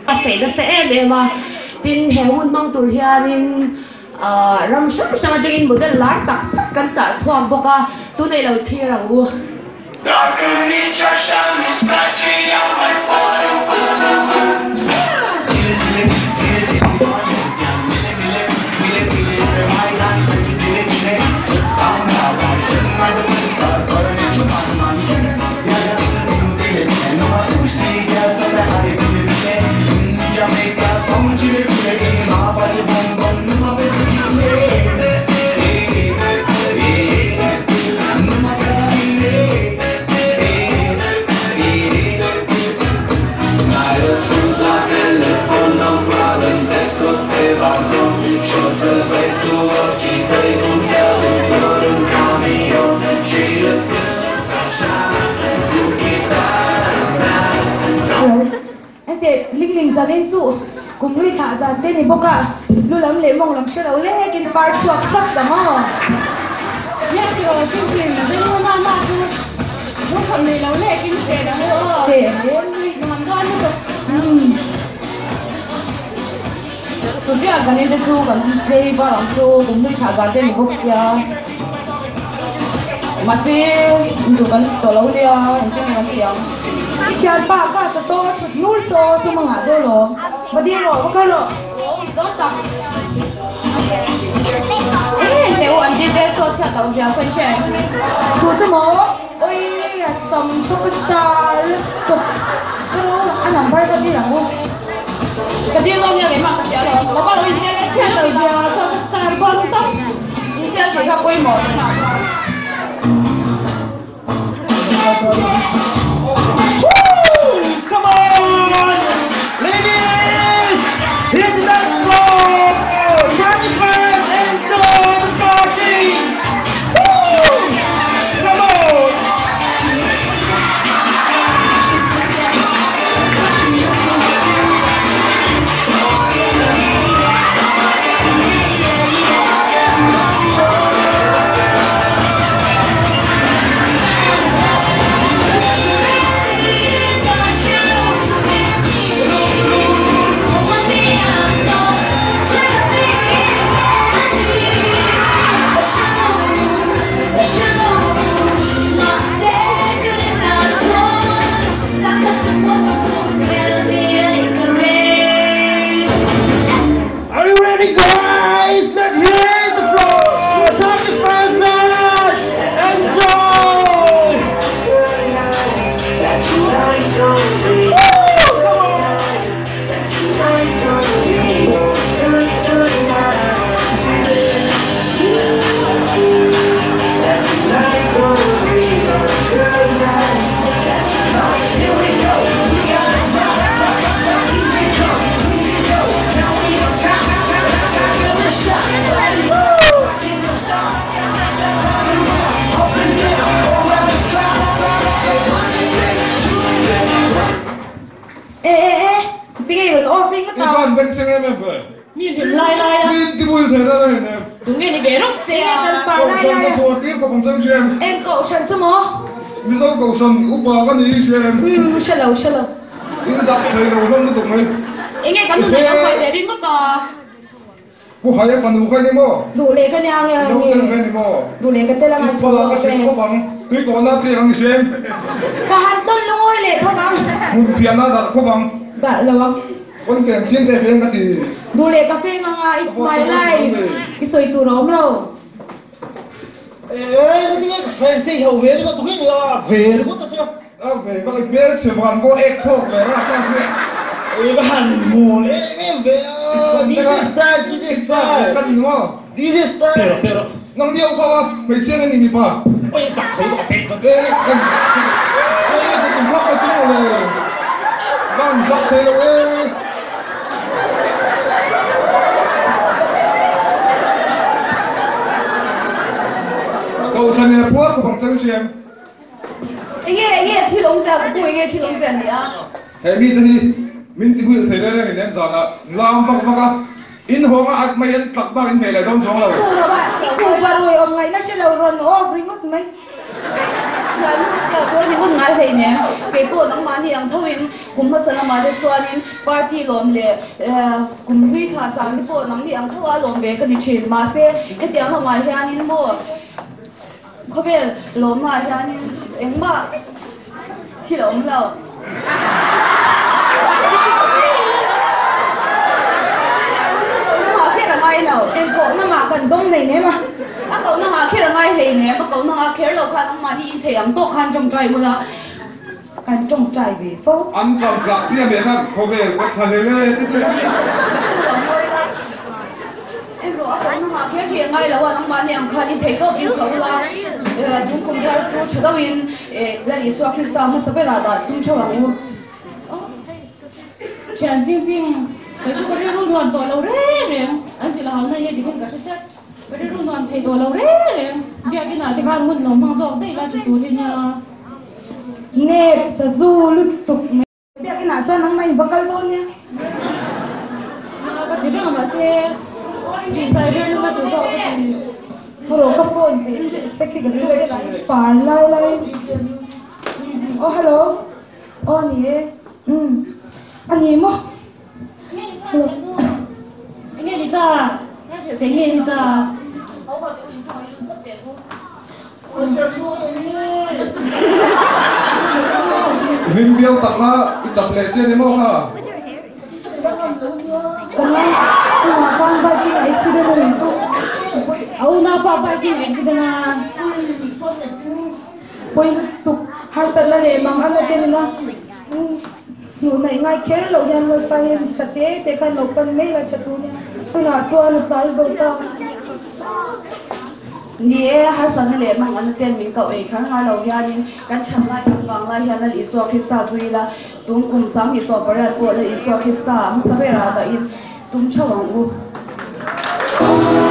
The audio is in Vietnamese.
phải là sẽ để mà tin hệ hôn mong tuổi hiền ram sắc sang cho in một cái lá tắc căn tạ thoáng bọc à tôi này là thi rằng vua linh ra đến dụ cùng lui thả ra tên này bốc à lui lắm lấy mong làm sao đâu lẽ cái bar chuột sắc đó mà nhắc rồi chương trình là bên mua ma thôi nó phần này đâu lẽ cái xe đó để làm đoan nữa tôi biết là cái này dụ còn đây bao lòng dụ cùng lui thả ra tên này bốc kia mà thế dụ còn tổ lâu đi à hình như là tiếng Jangan pakai satu nul tu mengadu lo, badi lo, bukan lo, dosa. Saya wanti dia tu saya tahu dia pencen. Tu semua, oi, superstar, tu, kalau anak bayi tadi lah, tadi lo ni memang kerja lo, kalau lo ini kerja lo dia superstar bangsa, ini dia saya kau mau. Come on! Ladies! Hit the dance floor! Transfers into the party! Woo! Come on! Em cậu Trần chứ mó? Vì sao cậu Trần úp bà con đi xem? Sao lâu. Ini tak saya dah ulang tu mai. Ini kan tu nak buat dari tu toh. Bukan ya kan bukan ni mo. Dulu kan yang ni. Bukan ni mo. Dulu kan tu lah macam tu. Kalau kasi ko bang, tu ko na ti ang xem. Kahanton lungoy le ko bang. Mungkin ada ko bang. Tak lawak. Kon kan sien te fen ka ti. Dulu kafe mga it's my life. Itu rom lo. Cái fancy hậu về nó tụi nó về nó có sao? Về cái về chỉ hoàn vô ek thôi về là sao vậy? Cái hàn mù đấy em về. This is style. Cái gì mà? This is style. Pero. Nang dia ko phải xem ni pa. Ôi cặc thấy nó tệ thật. Cái cũng có cái này. Vâng, dọc thế rồi. Cậu Trần này phốt của bằng chân xem. Nghe thi lông ra của tôi nghe thi lông ra nhỉ? Hey, mình thì vui thấy đây nên rằng là làm bạc in hong á mấy anh tập bạc in về lại đông xuống rồi. Cô rồi bạn, cô vào rồi ông ngày nó sẽ đầu rồi nó ring mất mấy. Tôi thì cũng ngại thế nè, cái bộ nó mà thì ăn thâu in, cũng mất sẵn mà để cho nên party lộn lệ, cũng huy thà rằng cái bộ nó thì ăn thâu lộn về cái chuyện mà sẽ cái tiếng nó mà ra nên bộ, có vẻ lộn mà ra nên em mà thì lộn lâu. Em cậu nó mà cần đông này nè mà, các cậu nó mà khi là ngay thì nè, các cậu nó mà khi là khai nó mà đi thì ăn tốt ăn trong trái mà ăn trong trái về phố. Ăn trong trái thì biết là có về có thằng này em rồi cậu nó mà khi thì ngay là nó mà đi ăn khai đi thấy có biểu cậu là chúng cũng ra chú chú đâu in là đi xóa khi sao mà tập ra đó chúng cho vào chàng riêng riêng bây giờ có rung đoàn tội lâu đấy anh chỉ là hôm nay đi cùng cả set bây giờ rung đoàn thấy tội lâu đấy bây cái nào thì con muốn làm mang gió đây là chủ tôi thì nha nghe sa du lúc tục bây cái nào cho nó may vào cái luôn nha cái gì đó mà thế đi sai rồi mà chủ tôi thì thôi cấp con thì cái cái phải lai oh hello oh nhỉ anh nhỉ mà nghe đi ta thế nghe đi ta mình biểu tặng là tập lệ trên đấy không hả karena con bay cái accident itu apa cái accident poi tu harta la le mang ala trên là nu này ngay khéo lâu nhà lâu tay chặt té té cái lâu phân mấy là chặt tu nha tôi là tua nó sai đâu ta nhé hai sản lệ mang anh tên mình cậu ấy kháng hai lâu nhà nhưng cái chăm lại thằng vàng lại hiện là lý do khi sao duy là tung cùng sáng thì so với là lý do khi sao không sao về là tại tung cho bằng u